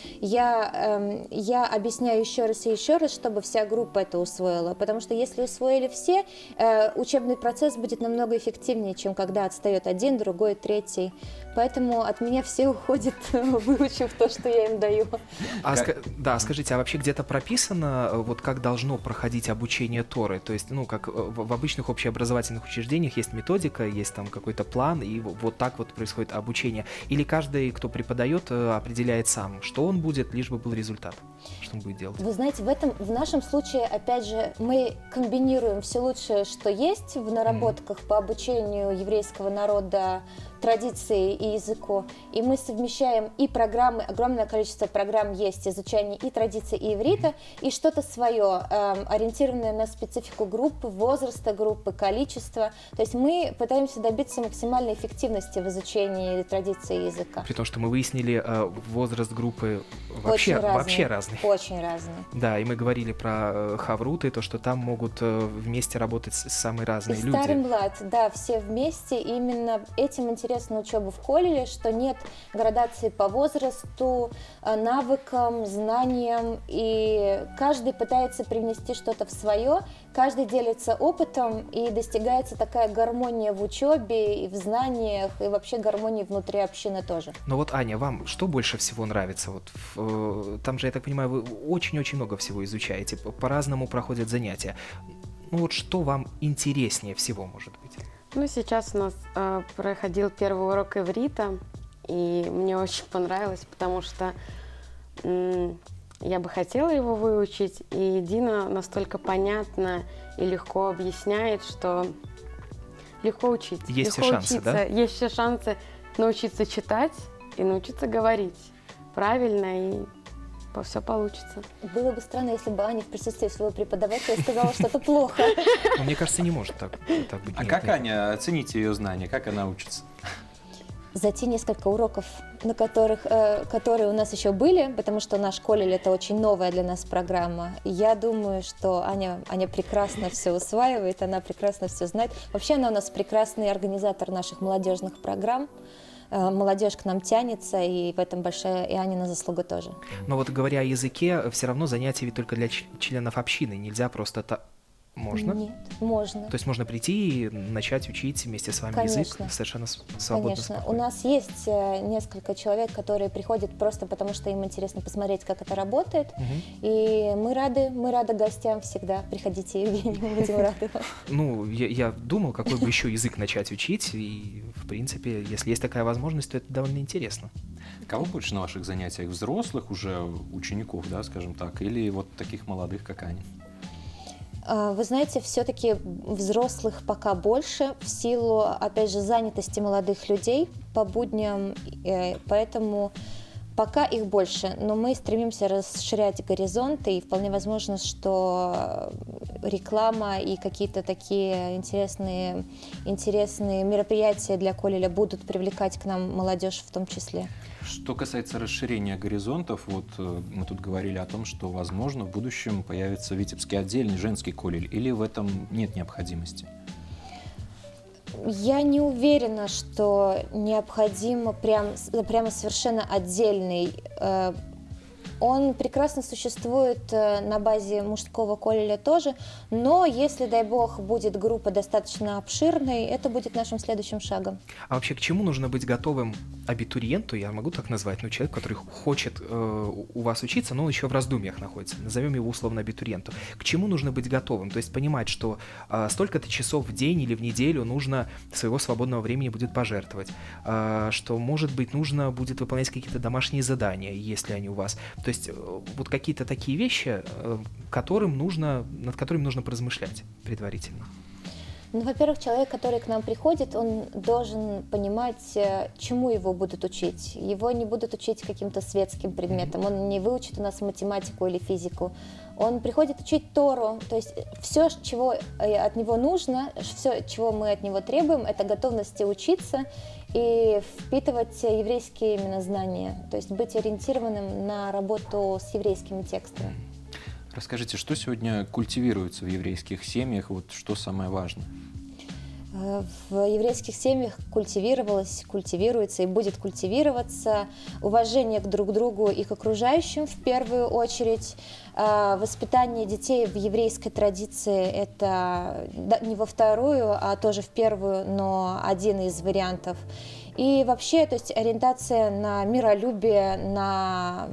я объясняю еще раз и еще раз, чтобы вся группа это усвоила. Потому что если усвоили все, учебный процесс будет намного эффективнее, чем когда отстает один, другой, третий. Поэтому от меня все уходят, выучив то, что я им даю. Да, скажите, а вообще где-то прописано, вот как должно проходить обучение Торы? То есть, ну, как в обычных общеобразовательных учреждениях есть методика, есть там какой-то план, и вот так вот происходит обучение. Или каждый, кто преподает, определяет сам, что он будет, лишь бы был результат, что он будет делать? Вы знаете, в нашем случае, опять же, мы комбинируем все лучшее, что есть в наработках по обучению еврейского народа, традиции и языку, и мы совмещаем и программы, огромное количество программ есть, изучение и традиций, и иврита, и что-то свое, ориентированное на специфику группы, возраста группы, количества. То есть мы пытаемся добиться максимальной эффективности в изучении традиций и языка. При том, что мы выяснили, возраст группы вообще разный. Очень разный. Да, и мы говорили про хавруты, то, что там могут вместе работать самые разные люди. Старый млад, да, все вместе. Именно этим интересна учеба в колледже, что нет градации по возрасту, навыкам, знаниям, и каждый пытается привнести что-то в свое, каждый делится опытом, и достигается такая гармония в учебе, и в знаниях, и вообще гармония внутри общины тоже. Но вот, Аня, вам что больше всего нравится? Вот там же, я так понимаю, вы очень-очень много всего изучаете, по-разному проходят занятия. Ну вот что вам интереснее всего, может быть? Ну, сейчас у нас проходил первый урок иврита, и мне очень понравилось, потому что я бы хотела его выучить, и Дина настолько понятно и легко объясняет, что легко учить. Есть легко все шансы, учиться. да? Есть все шансы научиться читать и научиться говорить правильно, и все получится. Было бы странно, если бы Аня в присутствии своего преподавателя сказала что-то плохо. Мне кажется, не может так быть. А как Аня, оцените ее знания, как она учится? За те несколько уроков, которые у нас еще были, потому что наш колледж — это очень новая для нас программа, я думаю, что Аня прекрасно все усваивает, она прекрасно все знает. Вообще она у нас прекрасный организатор наших молодежных программ. Молодежь к нам тянется, и в этом большая и Анина заслуга тоже. Но вот говоря о языке, все равно занятия ведь только для членов общины, нельзя просто Можно? Нет, можно. То есть можно прийти и начать учить вместе с вами язык совершенно свободно? Конечно. Спокойно. У нас есть несколько человек, которые приходят просто потому, что им интересно посмотреть, как это работает. И мы рады гостям всегда. Приходите, Евгений, мы будем рады. Ну, я думал, какой бы еще язык начать учить, и, в принципе, если есть такая возможность, то это довольно интересно. Кого больше на ваших занятиях? Взрослых уже учеников, да, скажем так, или вот таких молодых, как Аня? Вы знаете, все-таки взрослых пока больше в силу, опять же, занятости молодых людей по будням, поэтому пока их больше, но мы стремимся расширять горизонты, и вполне возможно, что реклама и какие-то такие интересные мероприятия для колледжа будут привлекать к нам молодежь в том числе. Что касается расширения горизонтов, вот мы тут говорили о том, что, возможно, в будущем появится Витебский отдельный женский колледж, или в этом нет необходимости? Я не уверена, что необходимо прямо совершенно отдельный. Он прекрасно существует на базе мужского колледжа тоже, но если, дай бог, будет группа достаточно обширной, это будет нашим следующим шагом. А вообще к чему нужно быть готовым абитуриенту, я могу так назвать, человек, который хочет у вас учиться, но он еще в раздумьях находится, назовем его условно абитуриенту. К чему нужно быть готовым? То есть понимать, что столько-то часов в день или в неделю нужно своего свободного времени будет пожертвовать, что, может быть, нужно будет выполнять какие-то домашние задания, если они у вас. То есть вот какие-то такие вещи, над которыми нужно поразмышлять предварительно. Ну, во-первых, человек, который к нам приходит, он должен понимать, чему его будут учить. Его не будут учить каким-то светским предметам, он не выучит у нас математику или физику. Он приходит учить Тору, то есть все, чего от него нужно, все, чего мы от него требуем, это готовность учиться и впитывать еврейские именно знания, то есть быть ориентированным на работу с еврейскими текстами. Расскажите, что сегодня культивируется в еврейских семьях, вот что самое важное? В еврейских семьях культивировалось, культивируется и будет культивироваться уважение к друг другу и к окружающим в первую очередь. Воспитание детей в еврейской традиции – это не во вторую, а тоже в первую, но один из вариантов. И вообще, то есть ориентация на миролюбие, на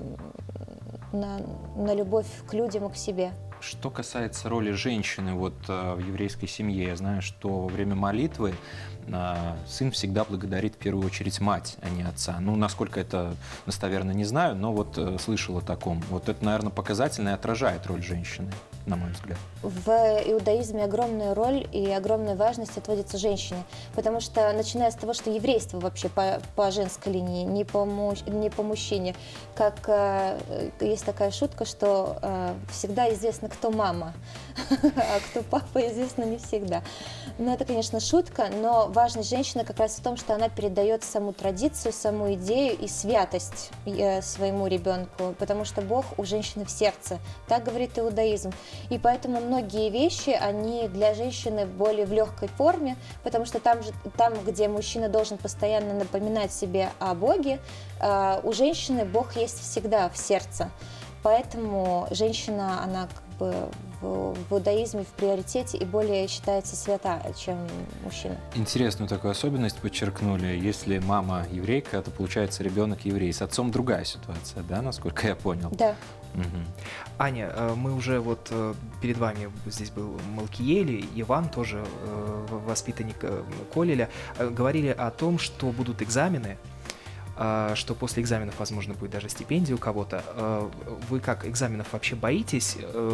любовь к людям и к себе. Что касается роли женщины вот, в еврейской семье, я знаю, что во время молитвы сын всегда благодарит в первую очередь мать, а не отца. Ну, насколько это достоверно, не знаю, но вот слышал о таком. Вот это, наверное, показательно и отражает роль женщины, на мой взгляд. В иудаизме огромная роль и огромная важность отводится женщине, потому что, начиная с того, что еврейство вообще по женской линии, не по мужчине, как есть такая шутка, что всегда известно, кто мама, а кто папа, известно не всегда. Но это, конечно, шутка, но важность женщины как раз в том, что она передает саму традицию, саму идею и святость своему ребенку, потому что Бог у женщины в сердце, так говорит иудаизм. И поэтому многие вещи, они для женщины более в легкой форме, потому что там, где мужчина должен постоянно напоминать себе о Боге, у женщины Бог есть всегда в сердце. Поэтому женщина, она как бы в иудаизме в приоритете и более считается свята, чем мужчина. Интересную такую особенность подчеркнули. Если мама еврейка, то получается ребенок еврей. С отцом другая ситуация, да, насколько я понял? Да. Угу. Аня, мы уже вот перед вами здесь был Малкиели, Иван, тоже воспитанник Колеля, говорили о том, что будут экзамены, что после экзаменов, возможно, будет даже стипендия у кого-то. Вы как, экзаменов вообще боитесь?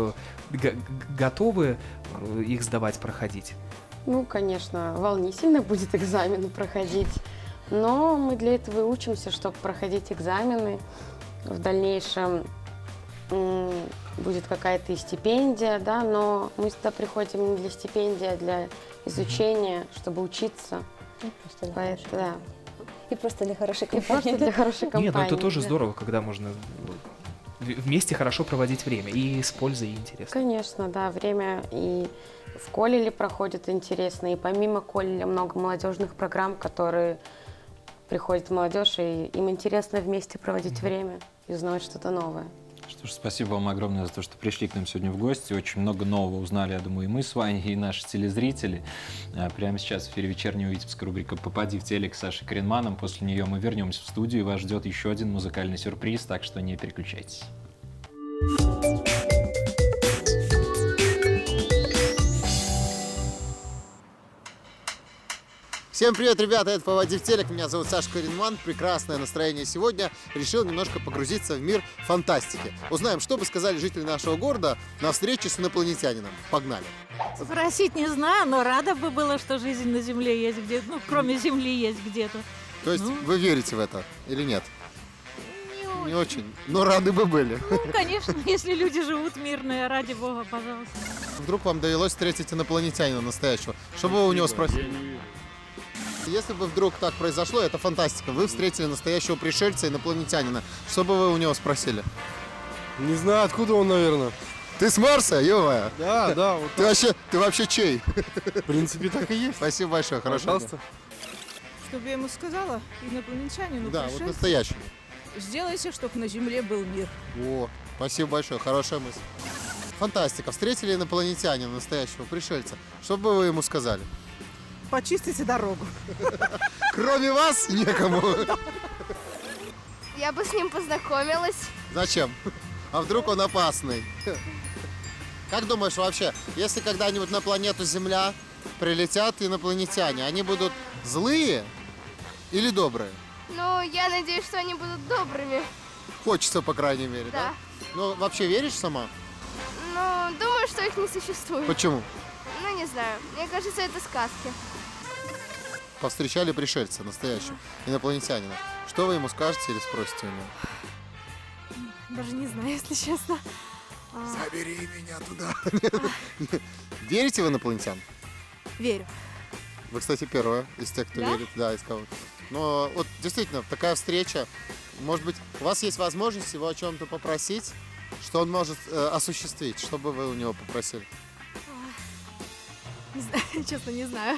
Готовы их сдавать, проходить? Ну, конечно, волнительно будет экзамены проходить, но мы для этого и учимся, чтобы проходить экзамены. В дальнейшем будет какая-то и стипендия, да, но мы сюда приходим не для стипендии, а для изучения, чтобы учиться. Да. И просто для хорошей компании. И просто для хорошей компании. Нет, ну это тоже здорово, когда можно вместе хорошо проводить время и с пользой, и интересно. Конечно, да, время и в Колеле проходит интересно, и помимо Колеля много молодежных программ, которые приходит молодежь, и им интересно вместе проводить время и узнавать что-то новое. Что ж, спасибо вам огромное за то, что пришли к нам сегодня в гости. Очень много нового узнали, я думаю, и мы с вами, и наши телезрители. Прямо сейчас в эфире вечернего витебска рубрика «Попади в телек» с Сашей Коренманом. После нее мы вернемся в студию, и вас ждет еще один музыкальный сюрприз, так что не переключайтесь. Всем привет, ребята, это «Попади в телек», меня зовут Саша Коренман, прекрасное настроение сегодня, решил немножко погрузиться в мир фантастики. Узнаем, что бы сказали жители нашего города на встрече с инопланетянином. Погнали! Спросить не знаю, но рада бы было, что жизнь на Земле есть где-то, ну, кроме Земли есть где-то. То есть вы верите в это или нет? Не очень, но рады бы были. Ну, конечно, если люди живут мирно, ради бога, пожалуйста. Вдруг вам довелось встретить инопланетянина настоящего, что бы вы у него спросили? Если бы вдруг так произошло, это фантастика, вы встретили настоящего пришельца, инопланетянина, что бы вы у него спросили? Не знаю, откуда он, наверное. Ты с Марса, ё-моё? Да. Вот ты вообще чей? В принципе, так и есть. Спасибо большое, хорошо. Пожалуйста. Чтобы я ему сказала, инопланетянину, да, вот настоящему. Сделайте, чтобы на Земле был мир. О, спасибо большое, хорошая мысль. Фантастика, встретили инопланетянина, настоящего пришельца, что бы вы ему сказали? Почистите дорогу. Кроме вас некому. Я бы с ним познакомилась. Зачем? А вдруг он опасный? Как думаешь вообще, если когда-нибудь на планету Земля прилетят инопланетяне, они будут злые или добрые? Ну, я надеюсь, что они будут добрыми. Хочется, по крайней мере, да? Ну, вообще веришь сама? Ну, думаю, что их их не существует. Почему? Ну, не знаю. Мне кажется, это сказки. Повстречали пришельца настоящего, инопланетянина. Что вы ему скажете или спросите у него? Даже не знаю, если честно. Забери меня туда. Верите в инопланетян? Верю. Вы, кстати, первая из тех, кто верит. Да, из кого. Но вот действительно, такая встреча. Может быть, у вас есть возможность его о чем-то попросить, что он может осуществить. Что бы вы у него попросили? Не знаю, честно, не знаю.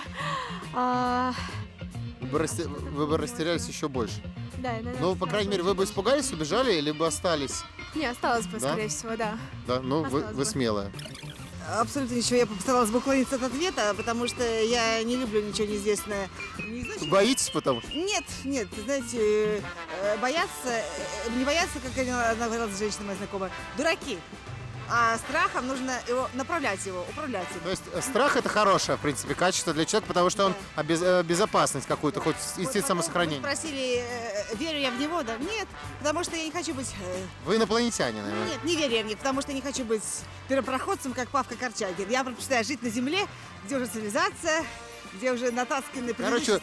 Вы бы растерялись еще больше. Да, наверное. Ну, по крайней мере, вы бы испугались, убежали, или бы остались? Не, осталось бы, Да? скорее всего, да. Да, ну, вы смелая. Абсолютно ничего. Я постаралась бы уклониться от ответа, потому что я не люблю ничего неизвестное. Боитесь потому что? Нет, нет, знаете, не боятся, как она говорила с женщиной моя знакомая, дураки. А страхом нужно управлять им. То есть страх — это хорошее, в принципе, качество для человека, потому что он безопасность какую-то, хоть инстинкт самосохранения. Вы спросили, верю я в него, да? Нет, потому что я не хочу быть... Вы инопланетянин, наверное? Нет, не верю я в них, потому что я не хочу быть первопроходцем, как Павка Корчагин. Я предпочитаю жить на земле, где уже цивилизация, где уже натасканы... Короче,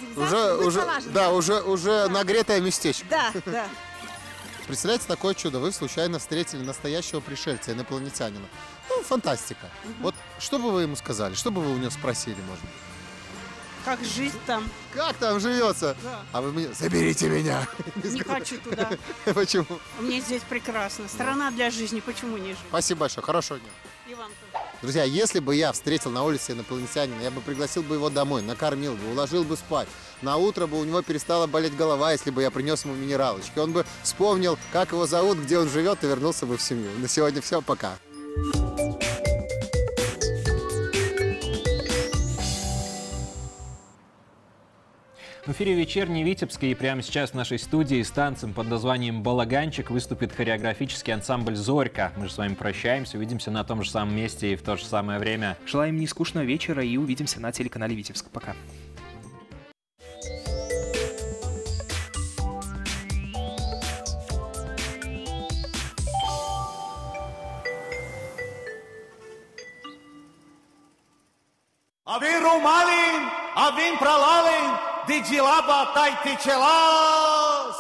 уже нагретое местечко. Да, да. Представляете, такое чудо, вы случайно встретили настоящего пришельца, инопланетянина. Ну, фантастика. Вот что бы вы ему сказали, что бы вы у него спросили, может быть? Как жизнь там? Как там живется? Да. А вы мне, заберите меня. Не хочу туда. Почему? Мне здесь прекрасно. Страна для жизни, почему не жить? Спасибо большое, хорошего дня. И вам тоже. Друзья, если бы я встретил на улице инопланетянина, я бы пригласил бы его домой, накормил бы, уложил бы спать. На утро бы у него перестала болеть голова, если бы я принес ему минералочки. Он бы вспомнил, как его зовут, где он живет, и вернулся бы в семью. На сегодня все, пока. В эфире «Вечерний Витебский», и прямо сейчас в нашей студии с танцем под названием «Балаганчик» выступит хореографический ансамбль «Зорька». Мы же с вами прощаемся, увидимся на том же самом месте и в то же самое время. Желаем нескучного вечера и увидимся на телеканале «Витебск». Пока. Avem romalin, avem pralalin, de gilaba tai ticelas.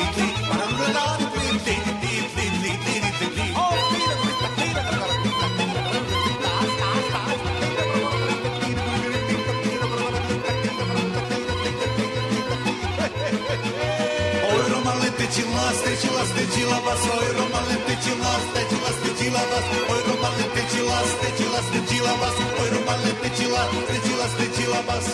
Stecila vas, oi romale stecila vas, oi romale stecila vas, oi romale stecila vas.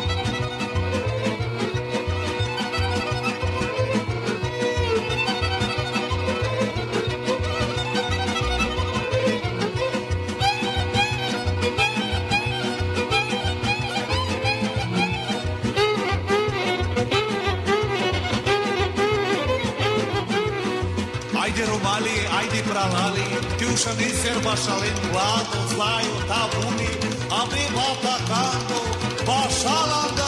Ajde pralali, tjušani serbašalin, vlado znaju tabuni, a mi vata kanto, bašalanda.